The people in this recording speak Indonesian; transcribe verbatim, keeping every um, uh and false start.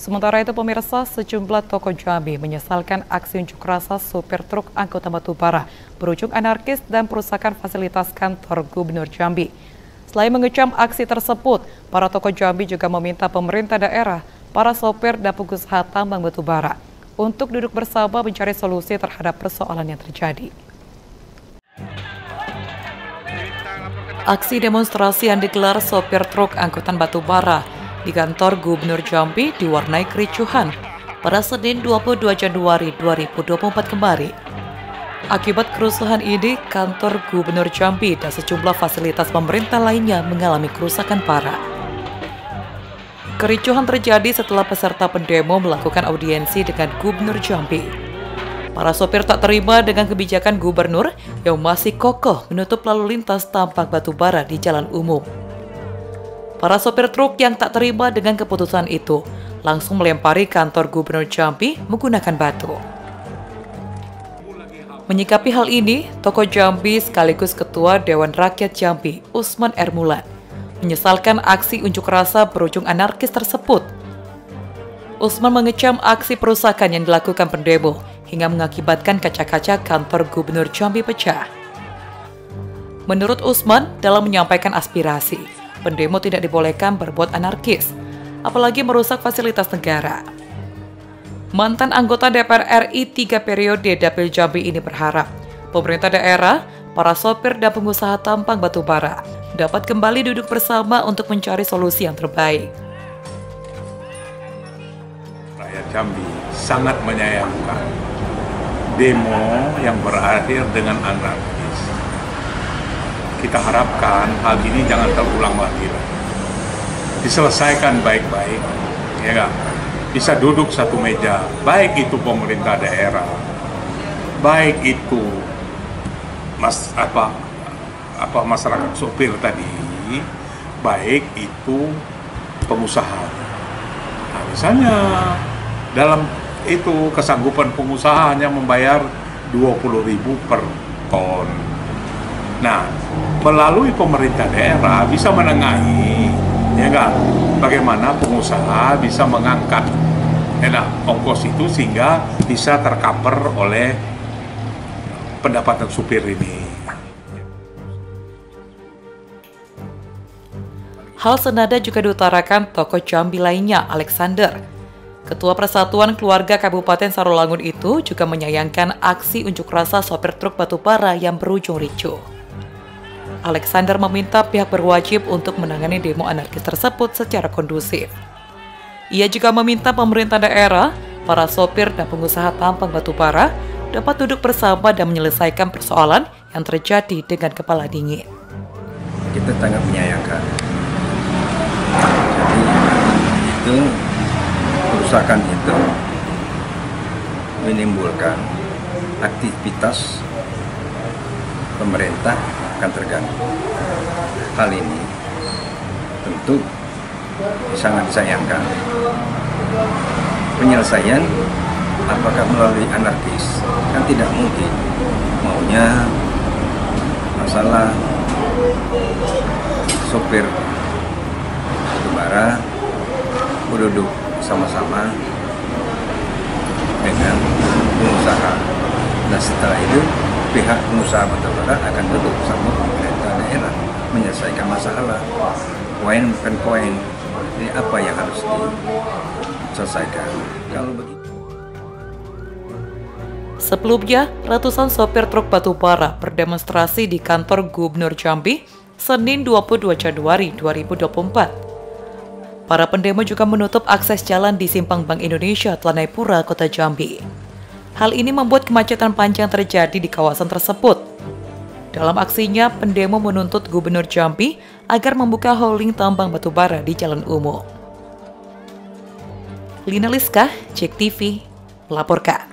Sementara itu pemirsa, sejumlah tokoh Jambi menyesalkan aksi unjuk rasa sopir truk angkutan batubara berujung anarkis dan perusakan fasilitas kantor Gubernur Jambi. Selain mengecam aksi tersebut, para tokoh Jambi juga meminta pemerintah daerah, para sopir dan pengusaha tambang batubara untuk duduk bersama mencari solusi terhadap persoalan yang terjadi. Aksi demonstrasi yang digelar sopir truk angkutan batubara di kantor Gubernur Jambi diwarnai kericuhan pada Senin dua puluh dua Januari dua ribu dua puluh empat kemarin. Akibat kerusuhan ini, kantor Gubernur Jambi dan sejumlah fasilitas pemerintah lainnya mengalami kerusakan parah. Kericuhan terjadi setelah peserta pendemo melakukan audiensi dengan Gubernur Jambi. Para sopir tak terima dengan kebijakan gubernur yang masih kokoh menutup lalu lintas tambang batubara di jalan umum. Para sopir truk yang tak terima dengan keputusan itu langsung melempari kantor Gubernur Jambi menggunakan batu. Menyikapi hal ini, tokoh Jambi sekaligus Ketua Dewan Rakyat Jambi, Usman Ermulan, menyesalkan aksi unjuk rasa berujung anarkis tersebut. Usman mengecam aksi perusakan yang dilakukan pendemo hingga mengakibatkan kaca-kaca kantor Gubernur Jambi pecah. Menurut Usman, dalam menyampaikan aspirasi, pendemo tidak dibolehkan berbuat anarkis, apalagi merusak fasilitas negara. Mantan anggota D P R R I tiga periode Dapil Jambi ini berharap pemerintah daerah, para sopir dan pengusaha tambang batubara dapat kembali duduk bersama untuk mencari solusi yang terbaik. Rakyat Jambi sangat menyayangkan demo yang berakhir dengan anarkis. Kita harapkan hal ini jangan terulang lagi, diselesaikan baik-baik, ya kan? Bisa duduk satu meja, baik itu pemerintah daerah, baik itu mas apa apa masyarakat sopir tadi, baik itu pengusaha. Nah, misalnya dalam itu kesanggupan pengusaha hanya membayar dua puluh ribu per ton. Nah, melalui pemerintah daerah bisa menengahi, ya kan, bagaimana pengusaha bisa mengangkat enak ongkos itu sehingga bisa tercover oleh pendapatan supir ini. Hal senada juga diutarakan tokoh Jambi lainnya, Alexander. Ketua Persatuan Keluarga Kabupaten Sarolangun itu juga menyayangkan aksi unjuk rasa sopir truk batubara yang berujung ricuh. Alexander meminta pihak berwajib untuk menangani demo anarkis tersebut secara kondusif. Ia juga meminta pemerintah daerah, para sopir dan pengusaha tambang batubara dapat duduk bersama dan menyelesaikan persoalan yang terjadi dengan kepala dingin. Kita sangat menyayangkan. Jadi itu kerusakan itu menimbulkan aktivitas pemerintah akan terganggu. Hal ini tentu sangat disayangkan. Penyelesaian apakah melalui anarkis kan tidak mungkin. Maunya masalah sopir batubara berduduk sama-sama dengan pengusaha. Nah, setelah itu pihak pengusaha batubara akan duduk bersama pemerintah daerah menyelesaikan masalah. Poin bukan poin. Ini apa yang harus diselesaikan. Kalau begitu. Sebelumnya, ratusan sopir truk batubara berdemonstrasi di kantor Gubernur Jambi Senin dua puluh dua Januari dua ribu dua puluh empat. Para pendemo juga menutup akses jalan di Simpang Bank Indonesia, Telanai Kota Jambi. Hal ini membuat kemacetan panjang terjadi di kawasan tersebut. Dalam aksinya, pendemo menuntut Gubernur Jambi agar membuka holding tambang batubara di jalan umum. Lina Liska, Jek T V, melaporkan.